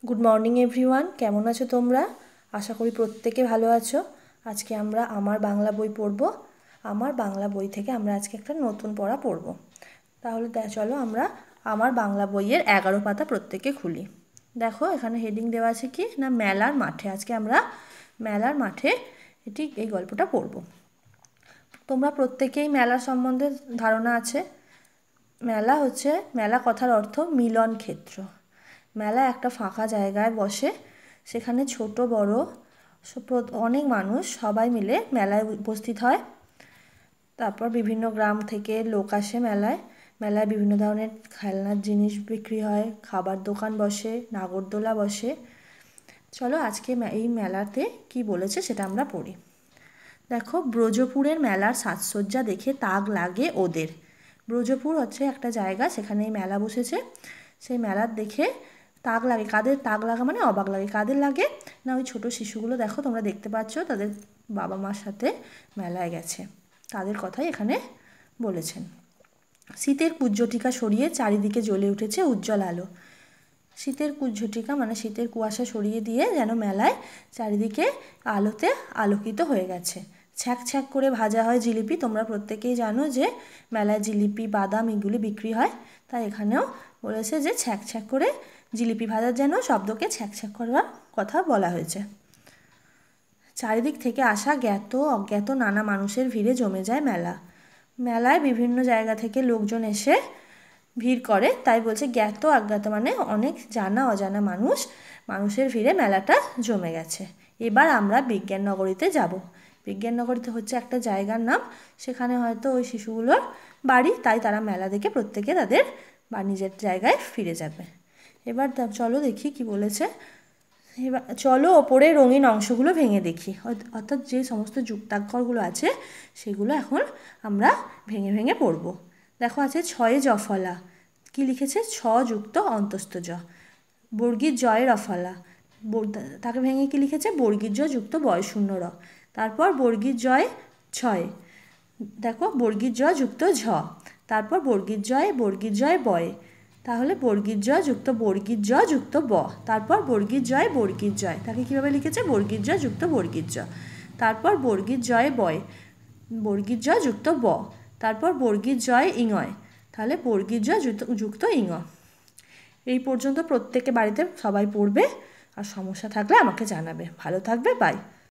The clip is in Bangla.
গুড মর্নিং এভরিওয়ান, কেমন আছো তোমরা? আশা করি প্রত্যেকে ভালো আছো। আজকে আমরা আমার বাংলা বই পড়ব। আমার বাংলা বই থেকে আমরা আজকে একটা নতুন পড়া পড়ব। তাহলে চলো আমরা আমার বাংলা বইয়ের 11 পাতা প্রত্যেকে খুলি। দেখো এখানে হেডিং দেওয়া আছে কি না, মেলার মাঠে। আজকে আমরা মেলার মাঠে এই গল্পটা পড়ব। তোমরা প্রত্যেকেই মেলা সম্বন্ধে ধারণা আছে। মেলা কথার অর্থ মিলন ক্ষেত্র। মেলা একটা ফাঁকা জায়গায় বসে, সেখানে ছোট বড় অনেক মানুষ সবাই মিলে মেলায় উপস্থিত হয়। তারপর বিভিন্ন গ্রাম থেকে লোক আসে মেলায়। মেলায় বিভিন্ন ধরনের খেলনার জিনিস বিক্রি হয়, খাবার দোকান বসে, নাগরদোলা বসে। চলো আজকে এই মেলাতে কি বলেছে সেটা আমরা পড়ি। দেখো, ব্রজপুরের মেলার সাজসজ্জা দেখে তাক লাগে ওদের। ব্রজপুর হচ্ছে একটা জায়গা, সেখানে এই মেলা বসেছে। সেই মেলার দেখে তাক লাগে। কাদের তাক লাগা মানে অবাক লাগে? কাদের লাগে না, ওই ছোটো শিশুগুলো দেখো তোমরা দেখতে পাচ্ছ, তাদের বাবা মার সাথে মেলায় গেছে, তাদের কথাই এখানে বলেছেন। শীতের কুজ্ঝটিকা সরিয়ে চারিদিকে জ্বলে উঠেছে উজ্জ্বল আলো। শীতের কুজ্ঝটিকা মানে শীতের কুয়াশা সরিয়ে দিয়ে যেন মেলায় চারিদিকে আলোতে আলোকিত হয়ে গেছে। ছ্যাঁক ছ্যাঁক করে ভাজা হয় জিলিপি। তোমরা প্রত্যেকেই জানো যে মেলায় জিলিপি, বাদাম এগুলি বিক্রি হয়। তাই এখানেও বলেছে যে ছ্যাঁক ছ্যাঁক করে জিলিপি ভাজার যেন শব্দকে ছ্যাঁক ছ্যাঁক করার কথা বলা হয়েছে। চারিদিক থেকে আসা জ্ঞাত অজ্ঞাত নানা মানুষের ভিড়ে জমে যায় মেলা। মেলায় বিভিন্ন জায়গা থেকে লোকজন এসে ভিড় করে, তাই বলছে জ্ঞাত অজ্ঞাত মানে অনেক জানা অজানা মানুষের ভিড়ে মেলাটা জমে গেছে। এবার আমরা বিজ্ঞাননগরীতে যাব। বিজ্ঞাননগরীতে হচ্ছে একটা জায়গার নাম, সেখানে হয়তো ওই শিশুগুলোর বাড়ি, তাই তারা মেলা দেখে প্রত্যেকে তাদের বা নিজের জায়গায় ফিরে যাবে। এবার চলো দেখি কি বলেছে। এবার চলো ওপরে রঙিন অংশগুলো ভেঙে দেখি, অর্থাৎ যে সমস্ত যুক্তাক্ষরগুলো আছে সেগুলো এখন আমরা ভেঙে ভেঙে পড়ব। দেখো আছে ছয়ে জফলা, কি লিখেছে? ছ যুক্ত অন্তস্থ জ। বর্গীর জয়ের অফলা, তাকে ভেঙে কি লিখেছে? বর্গীর জ যুক্ত বয়শূন্য র। তারপর বর্গীর জয় ছয়, দেখো বর্গীর জ যুক্ত ঝ। তারপর বর্গীর জয় বয়, তাহলে বর্গীর জ যুক্ত বর্গীর জ যুক্ত ব। তারপর বর্গীর জয় তাকে কীভাবে লিখেছে? বর্গীর জ যুক্ত বর্গীর জ। তারপর বর্গীর জয় বয়, বর্গীর জ যুক্ত ব। তারপর বর্গীর জয় ইঙয়, তাহলে বর্গীর জ যুক্ত ইঙ। এই পর্যন্ত প্রত্যেকে বাড়িতে সবাই পড়বে, আর সমস্যা থাকলে আমাকে জানাবে। ভালো থাকবে, বাই।